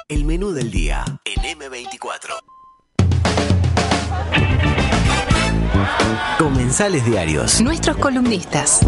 El menú del día en M24. Comensales diarios. Nuestros columnistas.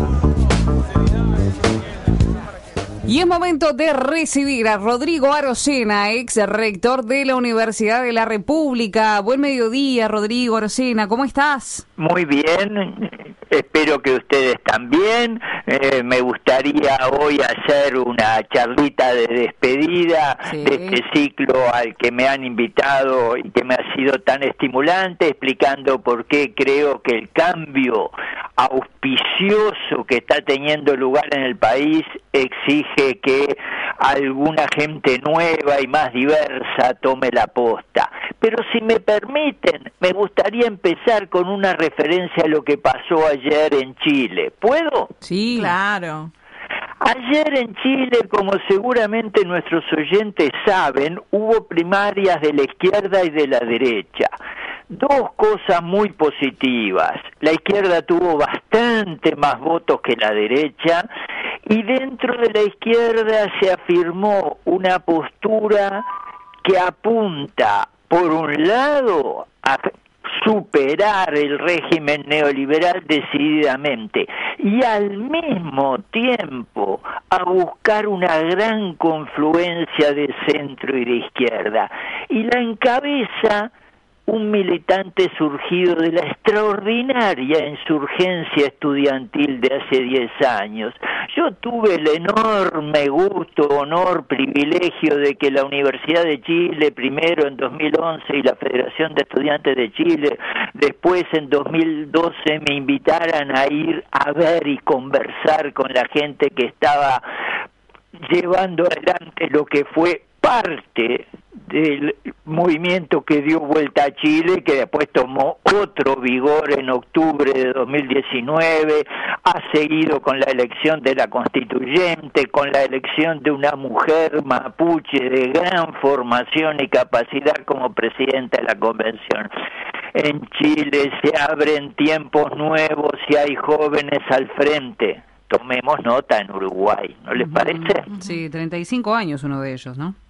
Y es momento de recibir a Rodrigo Arocena, ex rector de la Universidad de la República. Buen mediodía, Rodrigo Arocena, ¿cómo estás? Muy bien, espero que ustedes también. Me gustaría hoy hacer una charlita de despedida de este ciclo al que me han invitado y que me ha sido tan estimulante, explicando por qué creo que el cambio auspicioso que está teniendo lugar en el país exige que alguna gente nueva y más diversa tome la posta. Pero si me permiten, me gustaría empezar con una referencia a lo que pasó ayer en Chile. ¿Puedo? Sí, claro. Ayer en Chile, como seguramente nuestros oyentes saben, hubo primarias de la izquierda y de la derecha. Dos cosas muy positivas. La izquierda tuvo bastante más votos que la derecha y dentro de la izquierda se afirmó una postura que apunta, por un lado, a superar el régimen neoliberal decididamente y al mismo tiempo a buscar una gran confluencia de centro y de izquierda. Y la encabeza un militante surgido de la extraordinaria insurgencia estudiantil de hace 10 años. Yo tuve el enorme gusto, honor, privilegio de que la Universidad de Chile, primero en 2011, y la Federación de Estudiantes de Chile, después en 2012, me invitaran a ir a ver y conversar con la gente que estaba llevando adelante lo que fue parte del movimiento que dio vuelta a Chile, que después tomó otro vigor en octubre de 2019, ha seguido con la elección de la constituyente, con la elección de una mujer mapuche de gran formación y capacidad como presidenta de la convención. En Chile se abren tiempos nuevos y hay jóvenes al frente. Tomemos nota en Uruguay, ¿no les parece? Sí, 35 años uno de ellos, ¿no?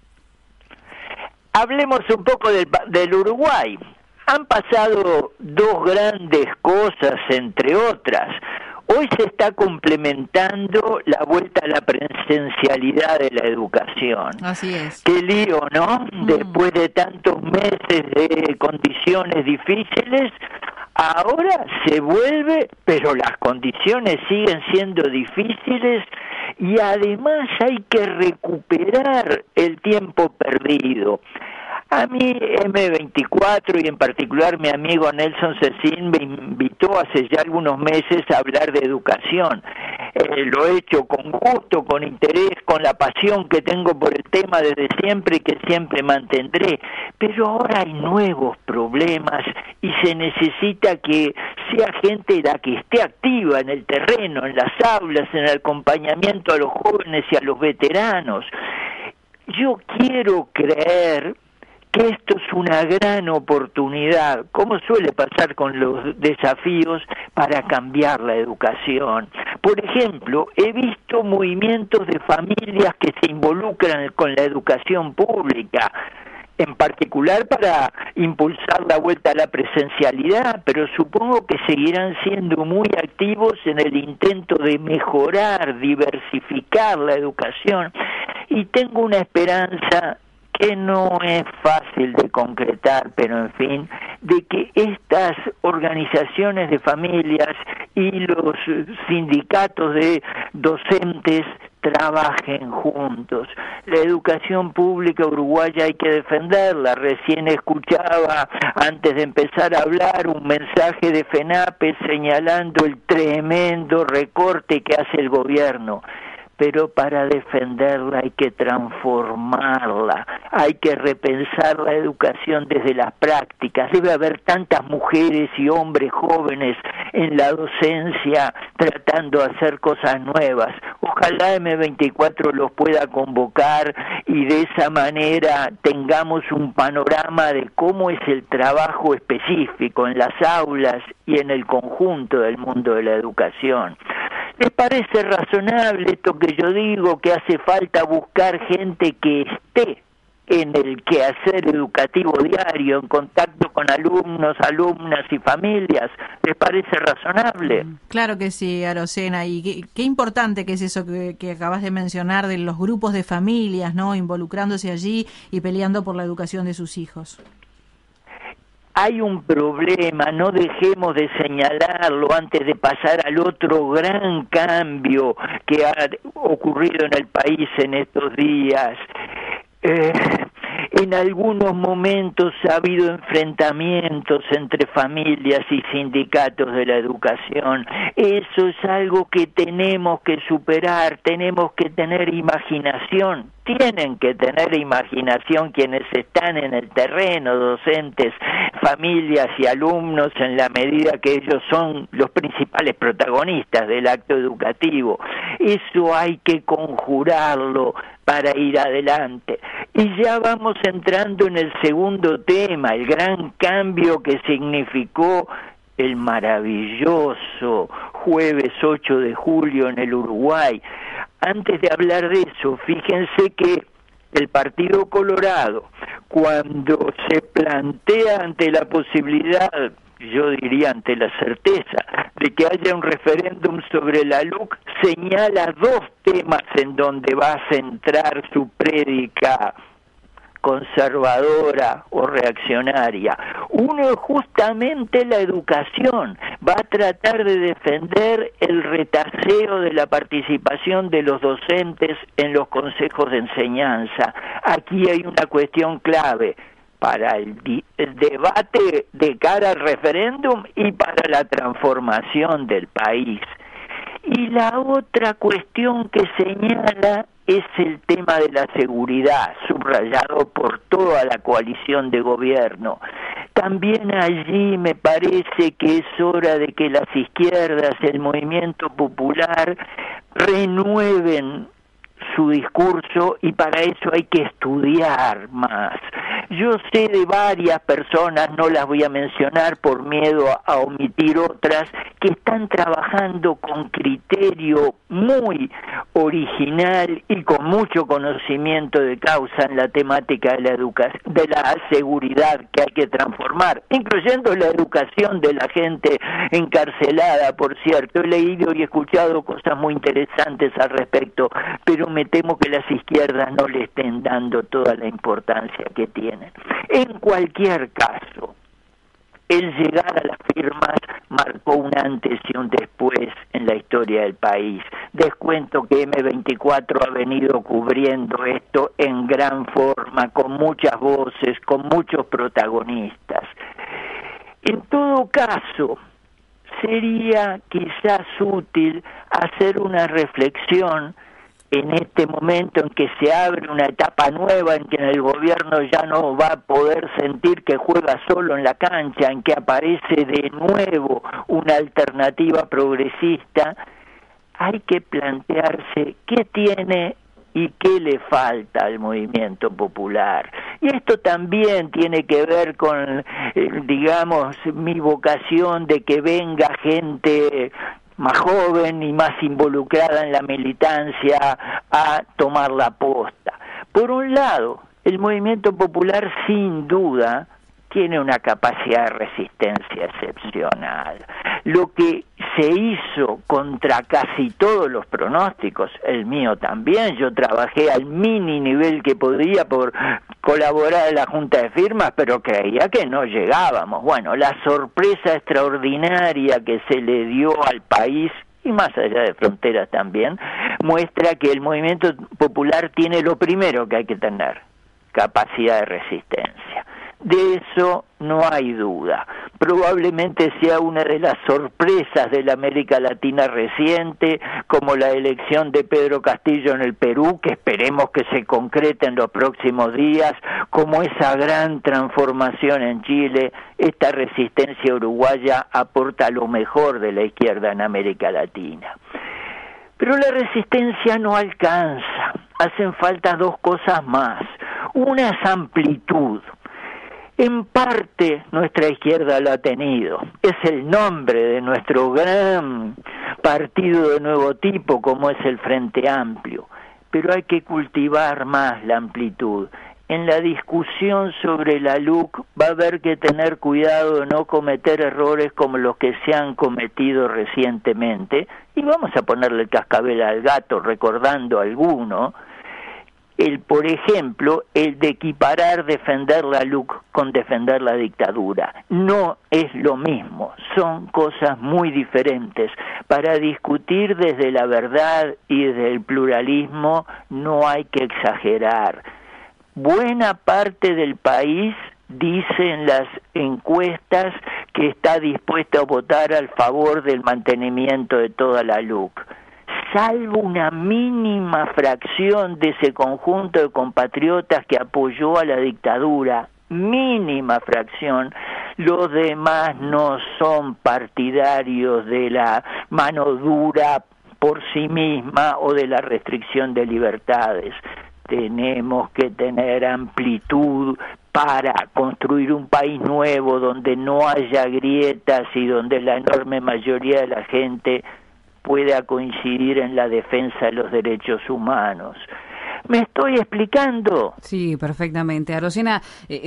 Hablemos un poco del Uruguay. Han pasado dos grandes cosas, entre otras. Hoy se está complementando la vuelta a la presencialidad de la educación. Así es. Qué lío, ¿no? Después de tantos meses de condiciones difíciles, ahora se vuelve, pero las condiciones siguen siendo difíciles y además hay que recuperar el tiempo perdido. A mí M24 y en particular mi amigo Nelson Cecín me invitó hace ya algunos meses a hablar de educación. Lo he hecho con gusto, con interés, con la pasión que tengo por el tema desde siempre y que siempre mantendré. Pero ahora hay nuevos problemas y se necesita que sea gente la que esté activa en el terreno, en las aulas, en el acompañamiento a los jóvenes y a los veteranos. Yo quiero creer que esto es una gran oportunidad, como suele pasar con los desafíos, para cambiar la educación. Por ejemplo, he visto movimientos de familias que se involucran con la educación pública, en particular para impulsar la vuelta a la presencialidad, pero supongo que seguirán siendo muy activos en el intento de mejorar, diversificar la educación, y tengo una esperanza que no es fácil de concretar, pero en fin, de que estas organizaciones de familias y los sindicatos de docentes trabajen juntos. La educación pública uruguaya hay que defenderla. Recién escuchaba, antes de empezar a hablar, un mensaje de FENAPE señalando el tremendo recorte que hace el gobierno. Pero para defenderla hay que transformarla, hay que repensar la educación desde las prácticas. Debe haber tantas mujeres y hombres jóvenes en la docencia tratando de hacer cosas nuevas. Ojalá M24 los pueda convocar y de esa manera tengamos un panorama de cómo es el trabajo específico en las aulas y en el conjunto del mundo de la educación. ¿Les parece razonable esto que yo digo, que hace falta buscar gente que esté en el quehacer educativo diario, en contacto con alumnos, alumnas y familias. ¿Les parece razonable? Claro que sí, Arocena, y qué importante que es eso que acabas de mencionar de los grupos de familias, ¿no? Involucrándose allí y peleando por la educación de sus hijos. Hay un problema, no dejemos de señalarlo antes de pasar al otro gran cambio que ha ocurrido en el país en estos días. En algunos momentos ha habido enfrentamientos entre familias y sindicatos de la educación. Eso es algo que tenemos que superar, tenemos que tener imaginación. Tienen que tener imaginación quienes están en el terreno, docentes, familias y alumnos, en la medida que ellos son los principales protagonistas del acto educativo. Eso hay que conjurarlo para ir adelante. Y ya vamos entrando en el segundo tema, el gran cambio que significó el maravilloso jueves 8 de julio en el Uruguay. Antes de hablar de eso, fíjense que el Partido Colorado, cuando se plantea ante la posibilidad, yo diría ante la certeza, de que haya un referéndum sobre la LUC, señala dos temas en donde va a centrar su prédica conservadora o reaccionaria. Uno es justamente la educación. Va a tratar de defender el retaseo de la participación de los docentes en los consejos de enseñanza. Aquí hay una cuestión clave para el debate de cara al referéndum y para la transformación del país. Y la otra cuestión que señala es el tema de la seguridad, subrayado por toda la coalición de gobierno. También allí me parece que es hora de que las izquierdas, el movimiento popular, renueven su discurso, y para eso hay que estudiar más. Yo sé de varias personas, no las voy a mencionar por miedo a omitir otras, que están trabajando con criterio muy original y con mucho conocimiento de causa en la temática de la educación, de la seguridad que hay que transformar, incluyendo la educación de la gente encarcelada, por cierto. He leído y escuchado cosas muy interesantes al respecto, pero me temo que las izquierdas no le estén dando toda la importancia que tienen. En cualquier caso, el llegar a las firmas marcó un antes y un después en la historia del país. Descuento que M24 ha venido cubriendo esto en gran forma, con muchas voces, con muchos protagonistas. En todo caso, sería quizás útil hacer una reflexión en este momento en que se abre una etapa nueva, en que el gobierno ya no va a poder sentir que juega solo en la cancha, en que aparece de nuevo una alternativa progresista. Hay que plantearse qué tiene y qué le falta al movimiento popular. Y esto también tiene que ver con, digamos, mi vocación de que venga gente más joven y más involucrada en la militancia a tomar la posta. Por un lado, el movimiento popular sin duda tiene una capacidad de resistencia excepcional. Lo que se hizo contra casi todos los pronósticos, el mío también, yo trabajé al mini nivel que podía por colaborar en la Junta de Firmas, pero creía que no llegábamos. Bueno, la sorpresa extraordinaria que se le dio al país, y más allá de fronteras también, muestra que el movimiento popular tiene lo primero que hay que tener: capacidad de resistencia. De eso no hay duda. Probablemente sea una de las sorpresas de la América Latina reciente, como la elección de Pedro Castillo en el Perú, que esperemos que se concrete en los próximos días, como esa gran transformación en Chile. Esta resistencia uruguaya aporta lo mejor de la izquierda en América Latina. Pero la resistencia no alcanza. Hacen falta dos cosas más. Una es amplitud. En parte nuestra izquierda lo ha tenido. Es el nombre de nuestro gran partido de nuevo tipo, como es el Frente Amplio. Pero hay que cultivar más la amplitud. en la discusión sobre la LUC va a haber que tener cuidado de no cometer errores como los que se han cometido recientemente, y vamos a ponerle el cascabel al gato recordando alguno, por ejemplo, el de equiparar defender la LUC con defender la dictadura. No es lo mismo, son cosas muy diferentes. Para discutir desde la verdad y desde el pluralismo no hay que exagerar. Buena parte del país dice en las encuestas que está dispuesta a votar a favor del mantenimiento de toda la LUC. Salvo una mínima fracción de ese conjunto de compatriotas que apoyó a la dictadura, mínima fracción, los demás no son partidarios de la mano dura por sí misma o de la restricción de libertades. Tenemos que tener amplitud para construir un país nuevo donde no haya grietas y donde la enorme mayoría de la gente pueda coincidir en la defensa de los derechos humanos. ¿Me estoy explicando? Sí, perfectamente. Arocena,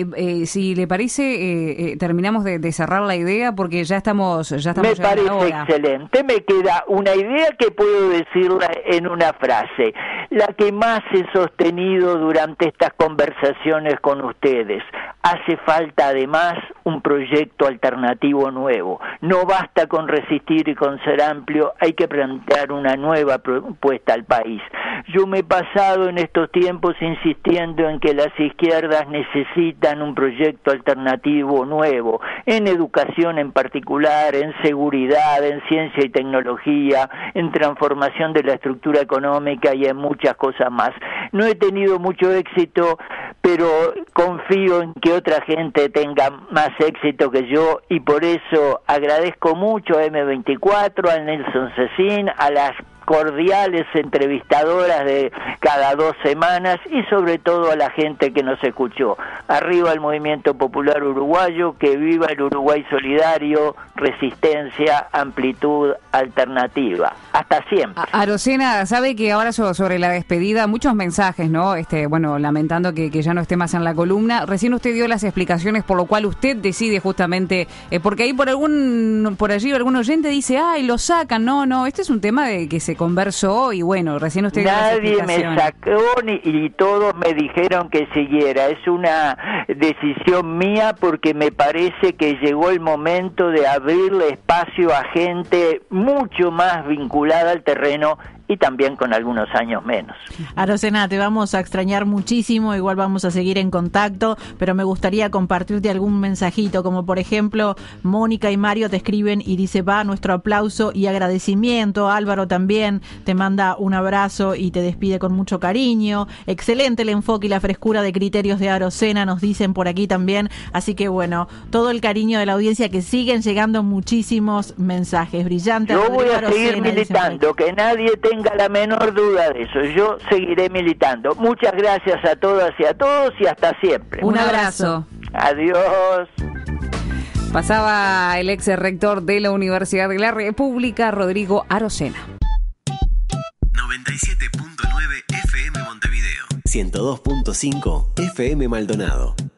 si le parece, terminamos de cerrar la idea porque ya estamos Me parece excelente. Me queda una idea que puedo decirla en una frase, la que más he sostenido durante estas conversaciones con ustedes. Hace falta además un proyecto alternativo nuevo. No basta con resistir y con ser amplio, hay que plantear una nueva propuesta al país. Yo me he pasado en estos tiempos insistiendo en que las izquierdas necesitan un proyecto alternativo nuevo, en educación en particular, en seguridad, en ciencia y tecnología, en transformación de la estructura económica y en muchas cosas más. No he tenido mucho éxito, pero confío en que otra gente tenga más éxito que yo, y por eso agradezco mucho a M24, a Nelson Cecín, a las cordiales entrevistadoras de cada 2 semanas y sobre todo a la gente que nos escuchó. Arriba el Movimiento Popular Uruguayo, que viva el Uruguay solidario, resistencia, amplitud, alternativa. Hasta siempre. Arocena, sabe que ahora sobre la despedida, muchos mensajes, ¿no? Bueno, lamentando que ya no esté más en la columna. Recién usted dio las explicaciones por lo cual usted decide justamente, porque ahí por allí algún oyente dice, ay, lo sacan. No, este es un tema de que se conversó y bueno, recién usted dio las explicaciones. Nadie me sacó y todos me dijeron que siguiera. Es una decisión mía porque me parece que llegó el momento de abrirle espacio a gente mucho más vinculada al terreno y también con algunos años menos. Arocena, te vamos a extrañar muchísimo, igual vamos a seguir en contacto, pero me gustaría compartirte algún mensajito, como por ejemplo, Mónica y Mario te escriben y dice, va nuestro aplauso y agradecimiento. Álvaro también te manda un abrazo y te despide con mucho cariño. Excelente el enfoque y la frescura de criterios de Arocena, nos dicen por aquí también, así que bueno, todo el cariño de la audiencia, que siguen llegando muchísimos mensajes. Brillante. Yo voy a seguir militando, que nadie tenga la menor duda de eso. Yo seguiré militando. Muchas gracias a todas y a todos y hasta siempre. Un abrazo. Adiós. Pasaba el ex rector de la Universidad de la República, Rodrigo Arocena. 97.9 FM Montevideo. 102.5 FM Maldonado.